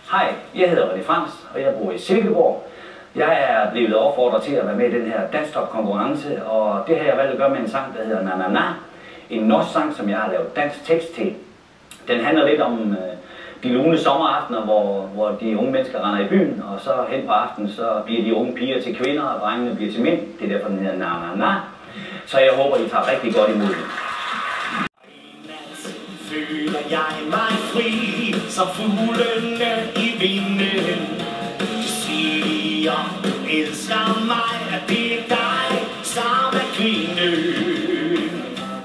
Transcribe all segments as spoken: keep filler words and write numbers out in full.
Hej, jeg hedder Rene Franz, og jeg bor i Silkeborg. Jeg er blevet opfordret til at være med i den her Dansktop konkurrence, og det har jeg valgt at gøre med en sang, der hedder Na Na Na. En norsk sang, som jeg har lavet dansk tekst til. Den handler lidt om øh, de lune sommeraftener, hvor, hvor de unge mennesker render i byen, og så hen på aftenen, så bliver de unge piger til kvinder, og drengene bliver til mænd. Det er derfor, den hedder Na Na Na. Så jeg håber, I tager rigtig godt imod den. Føler jeg mig fri, som fuglene i vinden. Du siger, du elsker mig, at det er dig, som er kvinden.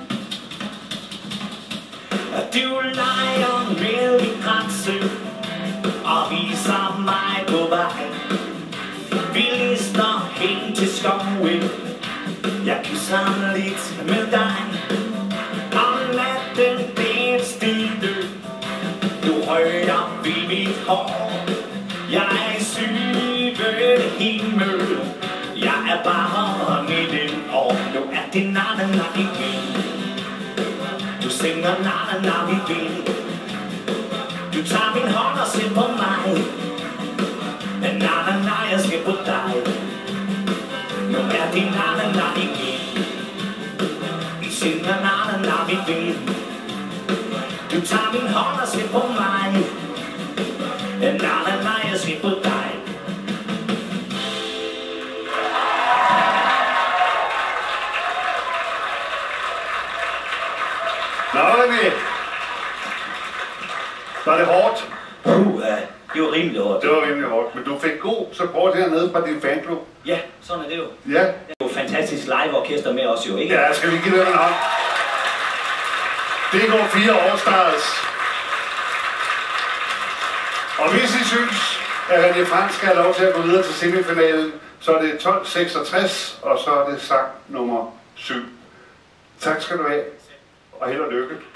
Du leger med min grænse og viser mig på vej. Vi lister hen til skoven, jeg kysser lidt med dig. Om natten det er stille, du rører ved mit hår. Jeg er i syvende himmel, jeg er bare nitten år. Nu er det na-na-na igen. Du synger na-na-na igen. Du tager min hånd og ser på mig. Na-na-na, jeg skal på dig. Nu er det na-na-na igen. Vi synger na-na-na igen. Du tager min hånd og ser på mig. Na-na-na, jeg skal på dig. Nå, Rene. Var det hårdt? Uh, det var rimelig hårdt. Det var rimelig hårdt, men du fik god support hernede fra din fanklub. Ja, sådan er det jo. Ja. Det er jo et fantastisk live-orkester med os jo, ikke? Ja, skal vi give dem en hånd? D K fire All-Stars. Og hvis I synes, at Rene Franz skal have lov til at gå videre til semifinalen, så er det tolv seksogtres, og så er det sang nummer syv. Tak skal du have, og held og lykke.